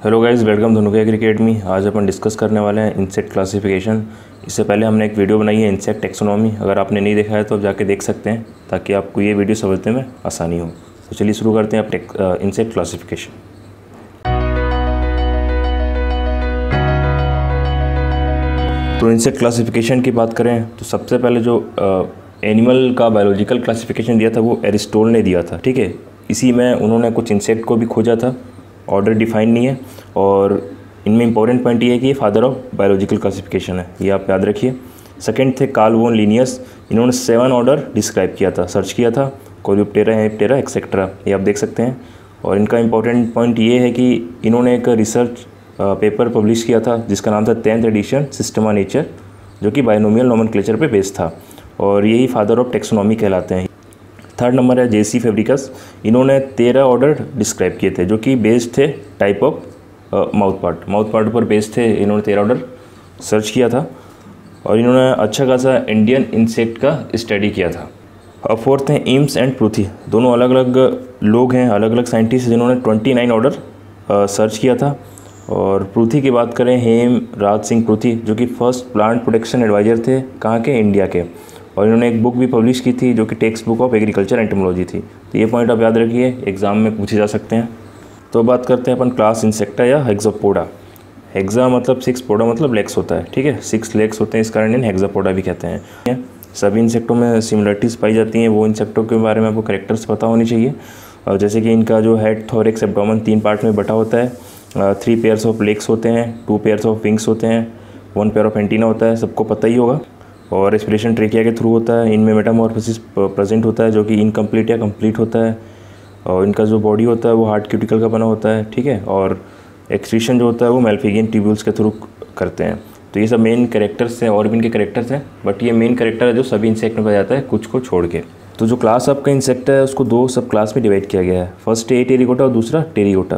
Hello guys, welcome Dhanuka agri academy. आज अपन discuss करने वाले हैं इंसेक्ट क्लासिफिकेशन। इससे पहले हमने एक वीडियो बनाई है इंसेक्ट टेक्सोनॉमी। अगर आपने नहीं देखा है तो आप जाके देख सकते हैं ताकि आपको ये वीडियो समझने में आसानी हो। तो चलिए शुरू करते हैं आप इंसेक्ट क्लासिफिकेशन। तो इंसेक्ट क्लासिफिकेशन की बात करें तो सबसे पहले जो एनिमल का बायोलॉजिकल क्लासिफिकेशन दिया था वो एरिस्टोटल ने दिया था। ठीक है, इसी में उन्होंने कुछ इंसेक्ट को भी खोजा था। ऑर्डर डिफाइन नहीं है और इनमें इंपॉर्टेंट पॉइंट ये है कि ये फादर ऑफ बायोलॉजिकल क्लासिफिकेशन है, ये आप याद रखिए। सेकंड थे कार्ल वॉन लिनियस। इन्होंने 7 ऑर्डर डिस्क्राइब किया था, सर्च किया था, कोलियोप्टेरा, हेमिप्टेरा एक्सेट्रा, ये आप देख सकते हैं। और इनका इंपॉर्टेंट पॉइंट ये है कि इन्होंने एक रिसर्च पेपर पब्लिश किया था जिसका नाम था 10th एडिशन सिस्टमा नेचर, जो कि बायनोमियल नोमेनक्लेचर पे बेस्ड था और यही फादर ऑफ टेक्सोनॉमी कहलाते हैं। थर्ड नंबर है जेसी फेब्रिकस। इन्होंने 13 ऑर्डर डिस्क्राइब किए थे जो कि बेस्ड थे टाइप ऑफ माउथ पार्ट पर बेस्ड थे। इन्होंने 13 ऑर्डर सर्च किया था और इन्होंने अच्छा खासा इंडियन इंसेक्ट का स्टडी किया था। और फोर्थ हैं एम्स एंड पृथ्वी। दोनों अलग अलग लोग हैं, अलग अलग साइंटिस्ट जिन्होंने 29 ऑर्डर सर्च किया था। और पृथ्वी की बात करें, हेम राज सिंह पृथ्वी, जो कि फर्स्ट प्लांट प्रोटेक्शन एडवाइज़र थे, कहाँ के, इंडिया के। और इन्होंने एक बुक भी पब्लिश की थी जो कि text book of agriculture entomology थी। तो ये पॉइंट आप याद रखिए, एग्जाम में पूछे जा सकते हैं। तो बात करते हैं अपन क्लास इंसेक्टा या हेक्सापोडा। हेक्सा मतलब 6, पोडा मतलब लेग्स होता है। ठीक है, 6 लेग्स होते हैं, इस कारण इन्हें हेक्सापोडा भी कहते हैं। सभी इंसेक्टों में सिमिलरिटीज़ पाई जाती हैं। वो इंसेक्टों के बारे में आपको कैरेक्टर्स पता होनी चाहिए। और जैसे कि इनका जो हेड, थोरेक्स, एब्डोमेन 3 पार्ट में बटा होता है। 3 पेयर्स ऑफ लेग्स होते हैं, 2 पेयर्स ऑफ विंग्स होते हैं, 1 पेयर ऑफ एंटीना होता है, सबको पता ही होगा। और रेस्पिरेशन ट्रेकिया के थ्रू होता है। इनमें मेटामॉर्फोसिस प्रेजेंट होता है जो कि इनकम्प्लीट या कंप्लीट होता है। और इनका जो बॉडी होता है वो हार्ड क्यूटिकल का बना होता है। ठीक है, और एक्सक्रीशन जो होता है वो मेल्फिगियन ट्यूब्यूल्स के थ्रू करते हैं। तो ये सब मेन कैरेक्टर्स हैं और भी इनके कैरेक्टर्स हैं, बट ये मेन कैरेक्टर है जो सभी इंसेक्ट में पाया जाता है, कुछ को छोड़ के। तो जो क्लास आपका इंसेक्ट है उसको 2 सब क्लास में डिवाइड किया गया है। फर्स्ट ए टेरिकोटा और दूसरा टेरिकोटा।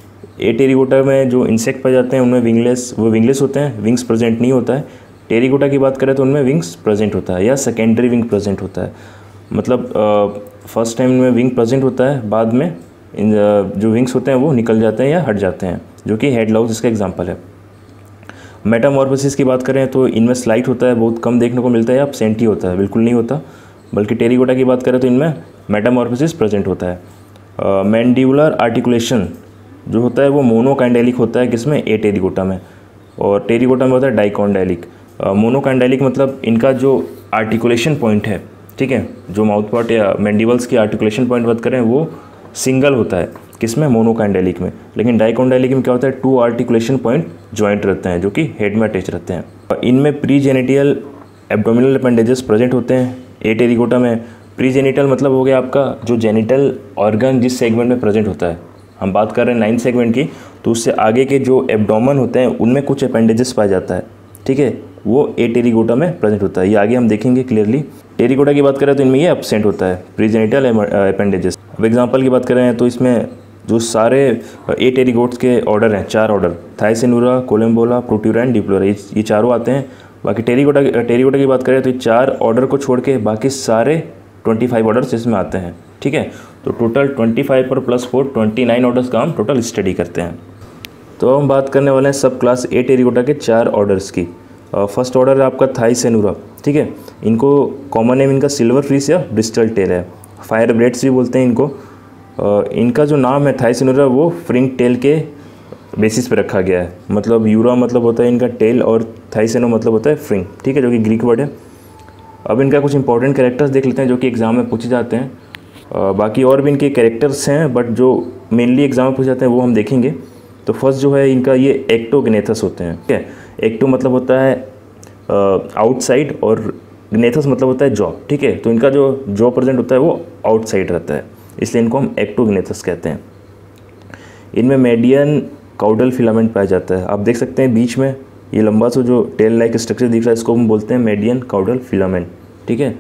ए टेरिकोटा में जो इंसेक्ट पाए जाते हैं उनमें विंगलेस होते हैं, विंग्स प्रेजेंट नहीं होता है। टेरिकोटा की बात करें तो उनमें विंग्स प्रेजेंट होता है या सेकेंडरी विंग प्रेजेंट होता है। मतलब फर्स्ट टाइम में विंग प्रेजेंट होता है, बाद में इन जो विंग्स होते हैं वो निकल जाते हैं या हट जाते हैं, जो कि हेड लाउस इसका एग्जांपल है। मेटामॉर्फोसिस की बात करें तो इनमें स्लाइट होता है, बहुत कम देखने को मिलता है, या एब्सेंट ही होता है, बिल्कुल नहीं होता। बल्कि टेरिकोटा की बात करें तो इनमें मेटामॉर्फोसिस प्रेजेंट होता है। मैंडिबुलर आर्टिकुलेशन जो होता है वो मोनोकाइंडेलिक होता है, किसमें, ए टेरिकोटा में। और टेरिकोटा में होता है डाइकॉन्डाइलिक। मोनोकाइंडेलिक मतलब इनका जो आर्टिकुलेशन पॉइंट है, ठीक है, जो माउथ पार्ट या मैंडिबल्स की आर्टिकुलेशन पॉइंट बात करें वो सिंगल होता है, किसमें, मोनोकाइंडेलिक में। लेकिन डाइकॉन्डाइलिक में क्या होता है, 2 आर्टिकुलेशन पॉइंट जॉइंट रहते हैं जो कि हेड में अटैच रहते हैं। इनमें प्रीजेनिटियल एब्डोमिनल अपेंडेजेस प्रेजेंट होते हैं। ए टेरिकोटा में प्रीजेनिटल मतलब हो गया आपका जो जेनिटल ऑर्गन जिस सेगमेंट में प्रेजेंट होता है। हम बात कर रहे हैं 9th सेगमेंट की, तो उससे आगे के जो एब्डोमेन होते हैं उनमें कुछ अपेंडेजेस पाया जाता है। ठीक है, वो ए टेरिकोटा में प्रेजेंट होता है, ये आगे हम देखेंगे क्लियरली। टेरिकोटा की बात करें तो इनमें ये एब्सेंट होता है, प्रीजेनिटल अपेंडेजेस। अब एग्जांपल की बात करें तो इसमें जो सारे ए टेरिकोट्स के ऑर्डर हैं, 4 order, Thysanura, Collembola, Protura and Diplura, ये चारों आते हैं। बाकी टेरिकोटा की बात करें तो 4 ऑर्डर को छोड़ के बाकी सारे 25 ऑर्डर्स इसमें आते हैं। ठीक है, तो टोटल 25 पर +4 29 ऑर्डर्स का हम टोटल स्टडी करते हैं। तो हम बात करने वाले हैं सब क्लास ए टेरिकोटा के 4 ऑर्डर्स की। फर्स्ट ऑर्डर है आपका थाइसिनुरा। ठीक है, इनको कॉमन नेम इनका सिल्वर फिश या ब्रिस्टल टेल है, फायर ब्रेड्स भी बोलते हैं इनको। इनका जो नाम है थाइसिनुरा वो फ्रिंग टेल के बेसिस पे रखा गया है। मतलब यूरा मतलब होता है इनका टेल और थाइसेनो मतलब होता है फ्रिंग। ठीक है, जो कि ग्रीक वर्ड है। अब इनका कुछ इंपॉर्टेंट कैरेक्टर्स देख लेते हैं जो कि एग्जाम में पूछे जाते हैं। बाकी और भी इनके कैरेक्टर्स हैं, बट जो मेनली एग्जाम में पूछे जाते हैं वो हम देखेंगे। तो फर्स्ट जो है इनका ये एक्टोग्नेथस होते हैं। ठीक है, एक्टो मतलब होता है आउटसाइड और ग्नेथस मतलब होता है जॉ। ठीक है, तो इनका जो जॉ प्रेजेंट होता है वो आउटसाइड रहता है, इसलिए इनको हम एक्टोग्नेथस कहते हैं। इनमें मेडियन काउडल फिलामेंट पाया जाता है। आप देख सकते हैं बीच में ये लंबा सा जो टेल लाइक स्ट्रक्चर दिख रहा है, इसको हम बोलते हैं मेडियन काउडल फिलामेंट। ठीक है,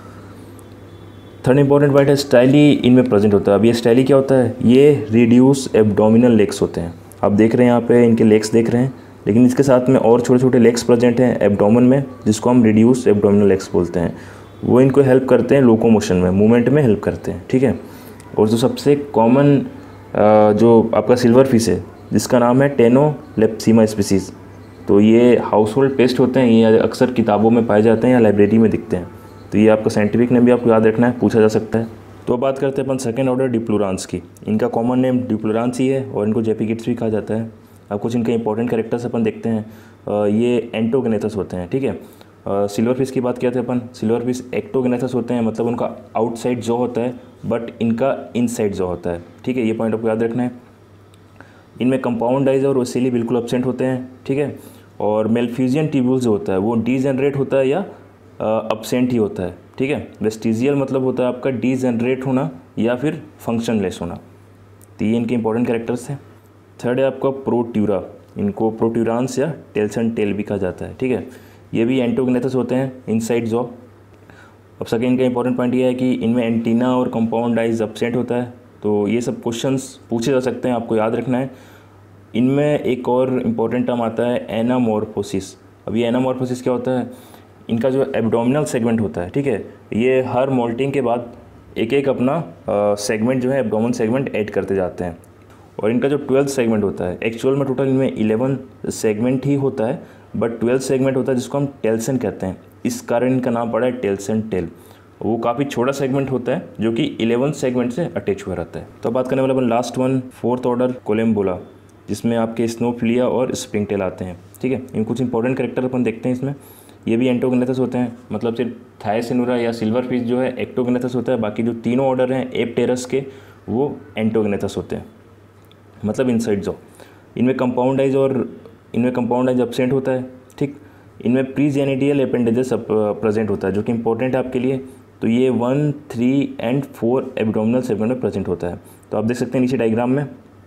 थर्ड इंपॉर्टेंट पॉइंट है स्टाइली इनमें प्रेजेंट होता है। अब ये स्टाइली क्या होता है, ये रिड्यूस एब्डोमिनल लेग्स होते हैं। आप देख रहे हैं यहाँ पे इनके लेग्स देख रहे हैं, लेकिन इसके साथ में और छोटे छोटे लेग्स प्रेजेंट हैं एब्डोमेन में, जिसको हम रिड्यूस एब्डोमिनल लेग्स बोलते हैं। वो इनको हेल्प करते हैं लोकोमोशन में, मूवमेंट में हेल्प करते हैं। ठीक है, और जो सबसे कॉमन जो आपका सिल्वर फिश है, जिसका नाम है टेनोलेप्सिमा स्पीसीज़। तो ये हाउस होल्ड पेस्ट होते हैं, ये अक्सर किताबों में पाए जाते हैं या लाइब्रेरी में दिखते हैं। तो ये आपका साइंटिफिक नेम भी आपको याद रखना है, पूछा जा सकता है। तो बात करते हैं अपन सेकेंड ऑर्डर डिप्लुरांस की। इनका कॉमन नेम डिप्लुरांस ही है और इनको जेपिकिड्स भी कहा जाता है। अब कुछ इनके इंपॉर्टेंट कैरेक्टर्स अपन देखते हैं। ये एंटोगेनेथस होते हैं, ठीक है। सिल्वर फिश की बात किया था अपन, सिल्वर फिश एक्टोगेनेथस होते हैं, मतलब उनका आउटसाइड जॉ होता है बट इनका इनसाइड जॉ होता है, ठीक है। ये पॉइंट आपको याद रखना है। इनमें कंपाउंड आइज और ओसेली बिल्कुल एब्सेंट होते हैं, ठीक है। और मेलफ्यूजियन ट्यूब्यूल्स जो होता है वो डीजनरेट होता है या एब्सेंट ही होता है, ठीक है। वेस्टिजियल मतलब होता है आपका डीजनरेट होना या फिर फंक्शनलेस होना। तो ये इनके इंपॉर्टेंट कैरेक्टर्स हैं। थर्ड है आपका प्रोट्यूरा, इनको प्रोट्यूरांस या टेल्सन टेल भी कहा जाता है, ठीक है। ये भी एंटोगेनेथस होते हैं, इनसाइड जॉ। अब सेकेंड का इंपॉर्टेंट पॉइंट ये है कि इनमें एंटीना और कंपाउंड आइज एब्सेंट होता है। तो ये सब क्वेश्चंस पूछे जा सकते हैं, आपको याद रखना है। इनमें एक और इम्पॉर्टेंट टर्म आता है एनामॉर्फोसिस। अब ये एनामॉर्फोसिस क्या होता है? इनका जो एब्डोमिनल सेगमेंट होता है, ठीक है, ये हर मोल्टिंग के बाद एक एक अपना सेगमेंट जो है एब्डोमिनल सेगमेंट ऐड करते जाते हैं। और इनका जो 12th सेगमेंट होता है, एक्चुअल में टोटल इनमें 11 सेगमेंट ही होता है, बट 12th सेगमेंट होता है जिसको हम टेल्सन कहते हैं। इस कारण इनका नाम पड़ा है टेल्सन टेल। वो काफ़ी छोटा सेगमेंट होता है जो कि 11 सेगमेंट से अटैच हुआ रहता है। तो अब बात करने वाले अपन last one, fourth order Collembola, जिसमें आपके स्नोफिलिया और स्प्रिंग टेल आते हैं, ठीक है। इन कुछ इंपॉर्टेंट कैरेक्टर अपन देखते हैं इसमें। ये भी एंटोगेनेथस होते हैं, मतलब सिर्फ थायसिनुरा या सिल्वर फिश जो है एक्टोगेनेथस होता है, बाकी जो तीनों ऑर्डर हैं एप्टेरस के वो एंटोगेनेथस होते हैं, मतलब इनसाइड जॉ। इनमें कंपाउंड आइज एब्सेंट होता है, ठीक। इनमें प्रीजेनिटियल एपेंडेजेस प्रेजेंट होता है जो कि इंपॉर्टेंट है आपके लिए। तो ये 1, 3 एंड 4 एब्डोमिनल सेगमेंट में प्रेजेंट होता है। तो आप देख सकते हैं नीचे डायग्राम में,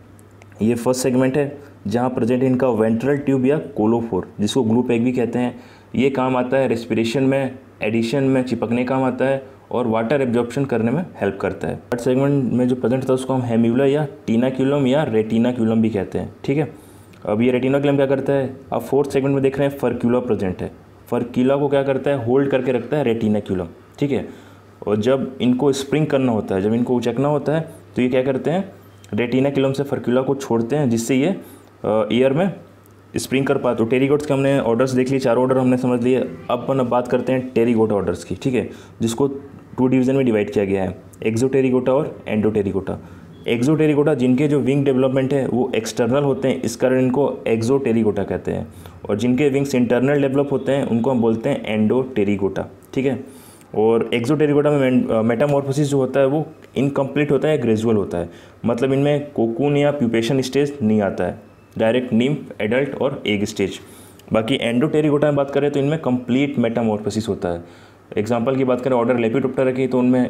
ये फर्स्ट सेगमेंट है जहाँ प्रेजेंट है इनका वेंट्रल ट्यूब या कोलोफोर, जिसको ग्रुप 1 भी कहते हैं। ये काम आता है रेस्पिरेशन में, एडिशन में चिपकने काम आता है और वाटर एब्जॉर्प्शन करने में हेल्प करता है। थर्ड सेगमेंट में जो प्रेजेंट होता है उसको हम हेम्यूला या टीनाक्यूलम या रेटिनाक्यूलम भी कहते हैं, ठीक है। अब ये रेटिनाक्यूलम क्या करता है? अब फोर्थ सेगमेंट में देख रहे हैं फर्क्यूला प्रेजेंट है। फर्क्यूला को क्या करता है? होल्ड करके रखता है रेटिनाक्यूलम, ठीक है। और जब इनको स्प्रिंग करना होता है, जब इनको उचकना होता है, तो ये क्या करते हैं? रेटिनाक्यूलम से फर्क्यूला को छोड़ते हैं, जिससे ये ईयर में स्प्रिंग कर पाते। तो टेरिगोट्स के हमने ऑर्डर्स देख लिए, 4 ऑर्डर हमने समझ लिए। अब अपन बात करते हैं टेरिगोटा ऑर्डर्स की, ठीक है, जिसको 2 डिवीज़न में डिवाइड किया गया है, एक्सोटेरिगोटा और एंडोटेरिगोटा। एक्सोटेरिगोटा जिनके जो विंग डेवलपमेंट है वो एक्सटर्नल होते हैं, इस कारण इनको एक्सोटेरिगोटा कहते हैं। और जिनके विंग्स इंटरनल डेवलप होते हैं उनको हम बोलते हैं एंडोटेरिगोटा, ठीक है। और एक्सोटेरिगोटा में मेटामॉर्फोसिस जो होता है वो इनकम्प्लीट होता है, ग्रेजुअल होता है, मतलब इनमें कोकून या प्यूपेशन स्टेज नहीं आता है, डायरेक्ट निम्फ, एडल्ट और एग स्टेज। बाकी एंडोटेरिगोटा में बात करें तो इनमें कंप्लीट मेटामॉर्फोसिस होता है। एग्जांपल की बात करें ऑर्डर लेपिडोप्टेरा की, तो उनमें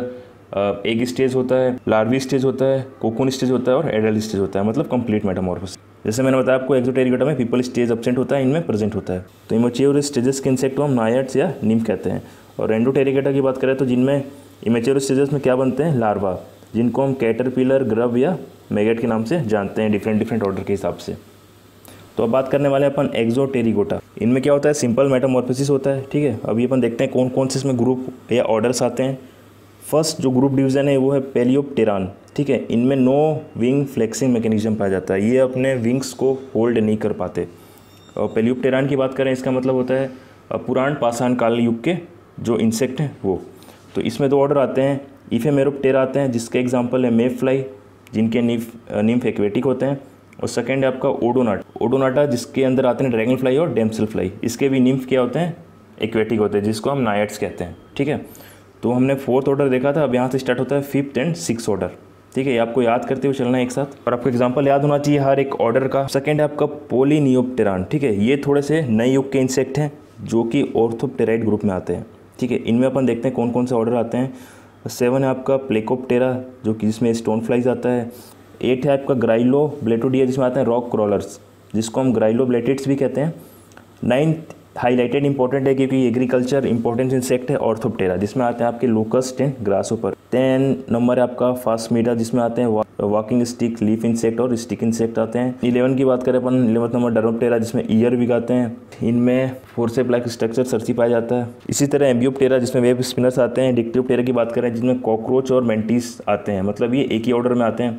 एग स्टेज होता है, लार्वी स्टेज होता है, कोकून स्टेज होता है और एडल्ट स्टेज होता है, मतलब कंप्लीट मेटामॉर्फोसिस। जैसे मैंने बताया आपको, एक्सोटेरिगोटा में पीपल स्टेज एब्सेंट होता है, इनमें प्रेजेंट होता है। तो इमेच्योर स्टेजेस के इंसेक्ट को हम नायट्स या निम्फ कहते हैं। और एंडोटेरिगोटा की बात करें तो जिनमें इमेच्योर स्टेजेस में क्या बनते हैं? लार्वा, जिनको हम कैटरपिलर, ग्रब या मैगेट के नाम से जानते हैं, डिफरेंट ऑर्डर के हिसाब से। तो अब बात करने वाले अपन एक्सोटेरिगोटा। इनमें क्या होता है? सिंपल मेटामॉर्फोसिस होता है, ठीक है। अभी अपन देखते हैं कौन कौन से इसमें ग्रुप या ऑर्डर्स आते हैं। फर्स्ट जो ग्रुप डिवीज़न है वो है पेलियोप्टेरान, ठीक है। इनमें नो विंग फ्लेक्सिंग मैकेनिज्म पाया जाता है, ये अपने विंग्स को होल्ड नहीं कर पाते। और पेलियोप्टेरान की बात करें, इसका मतलब होता है पुराण पाषाण काल युग के जो इंसेक्ट हैं वो। तो इसमें 2 ऑर्डर आते हैं, इफेमेरोप्टेरा आते हैं, जिसके एग्जाम्पल है मेप फ्लाई, जिनके निम्फ एक्वेटिक होते हैं। और सेकेंड है आपका ओडोनाटा, जिसके अंदर आते हैं ड्रैगन फ्लाई और डेम्सल फ्लाई, इसके भी निम्फ क्या होते हैं? एक्वेटिक होते हैं, जिसको हम नायट्स कहते हैं, ठीक है। तो हमने 4th ऑर्डर देखा था, अब यहाँ से स्टार्ट होता है 5th एंड 6th ऑर्डर, ठीक है। ये आपको याद करते हुए चलना है एक साथ, और आपको एग्जांपल याद होना चाहिए हर एक ऑर्डर का। सेकंड है आपका पोलिनियोप्टेरान, ठीक है। ये थोड़े से नए युग के इंसेक्ट हैं जो कि ऑर्थोप्टेराइड ग्रुप में आते हैं, ठीक है। इनमें अपन देखते हैं कौन कौन से ऑर्डर आते हैं। 7 है आपका प्लेकोप्टेरा, जो कि जिसमें स्टोन फ्लाइज आता है। 8 है आपका ग्राइलोब्लेटोडिया, जिसमें आते हैं रॉक क्रॉलर्स, जिसको हम ग्राइलोब्लेटिड्स भी कहते हैं। 9th हाईलाइटेड इंपॉर्टेंट है क्योंकि एग्रीकल्चर इंपॉर्टेंट इंसेक्ट है, ऑर्थोप्टेरा, जिसमें आते हैं आपके लोकस्ट एंड ग्रासहोपर। 10 नंबर है आपका फास्मीडा, जिसमें आते हैं वॉकिंग स्टिक, लीफ इंसेक्ट और स्टिक इंसेक्ट आते हैं। 11 की बात करें अपन, 11th नंबर डर्मोप्टेरा, जिसमें ईयर भी आते हैं। इनमें फोर्सेप लाइक स्ट्रक्चर सर्ची पाया जाता है। इसी तरह एम्बियोप्टेरा, जिसमें वेब स्पिनर्स आते हैं। डिक्टियोप्टेरा की बात करें जिसमें कॉकरोच और मेंटिस आते हैं, मतलब ये एक ही ऑर्डर में आते हैं।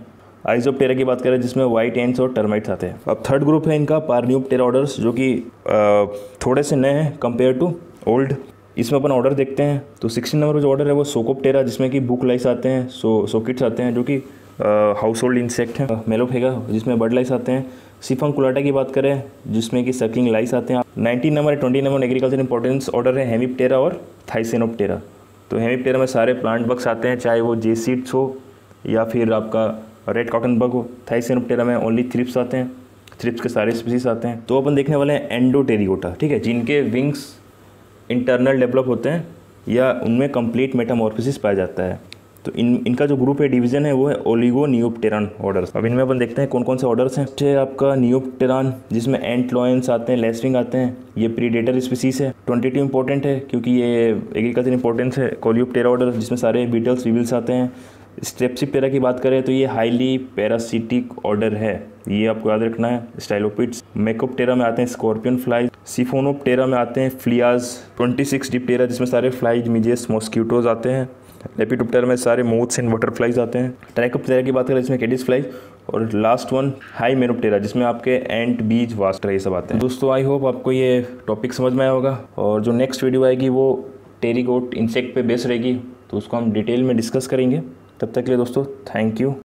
आइसोप्टेरा की बात करें जिसमें वाइट एंड्स और टर्माइट्स आते हैं। अब थर्ड ग्रुप है इनका पार्नियोप्टेरा ऑर्डर्स, जो कि थोड़े से नए हैं कंपेयर टू ओल्ड। इसमें अपन ऑर्डर देखते हैं तो 16 नंबर का जो ऑर्डर है वो सोकोप्टेरा, जिसमें कि बुक लाइस आते हैं, सोकिट्स आते हैं जो कि हाउस होल्ड इंसेक्ट हैं। मेलोफेगा जिसमें बर्ड लाइस आते हैं। सिफंकुलाटा की बात करें जिसमें कि सकिंग लाइस आते हैं। 19 number 20 number agriculture importance order है हेमिप्टेरा और थाइसेनोप्टेरा। तो हेमिप्टेरा में सारे प्लांट बग्स आते हैं, चाहे वो जेसीड्स हो या फिर आपका रेड कॉटन बग हो। थाइसेनोप्टेरा में ओनली थ्रिप्स आते हैं, थ्रिप्स के सारे स्पीसीज आते हैं। तो अपन देखने वाले हैं एंडोटेरियोटा, ठीक है, जिनके विंग्स इंटरनल डेवलप होते हैं या उनमें कंप्लीट मेटामॉर्फोसिस पाया जाता है। तो इनका जो ग्रुप है, डिवीजन है, वो है ओलिगोनियोप्टेरन ऑर्डर्स। अब इनमें अपन देखते हैं कौन कौन से ऑर्डर्स हैं। है आपका नियोप्टेरन जिसमें एंटलॉयंस आते हैं, लेसविंग आते हैं, ये प्रीडेटर स्पीसीज है। 22 इंपॉर्टेंट है क्योंकि ये एग्रीकल्चर इंपॉर्टेंस है। कोलियोप्टेरा ऑर्डर जिसमें सारे बीटल्स वीविल्स आते हैं। स्ट्रेप्सिप्टेरा की बात करें तो ये हाईली पैरासिटिक ऑर्डर है, ये आपको याद रखना है। स्टाइलोपिड्स। मेकोप्टेरा में आते हैं स्कॉर्पियन फ्लाइज। सिफोनोप्टेरा में आते हैं फ्लियाज। 26 डिप्टेरा जिसमें सारे फ्लाइज, मिजेस, मॉस्किटोज आते हैं। लेपिडोप्टेरा में सारे मोथ्स एंड बटरफ्लाइज आते हैं। ट्राइकोप्टेरा की बात करें जिसमें कैडिस फ्लाइज। और लास्ट वन हाइमेनोप्टेरा जिसमें आपके एंट, बीज, वास्टर ये सब आते हैं। दोस्तों आई होप आपको ये टॉपिक समझ में आया होगा, और जो नेक्स्ट वीडियो आएगी वो टेरिकोट इंसेक्ट पे बेस रहेगी, तो उसको हम डिटेल में डिस्कस करेंगे। तब तक के लिए दोस्तों थैंक यू।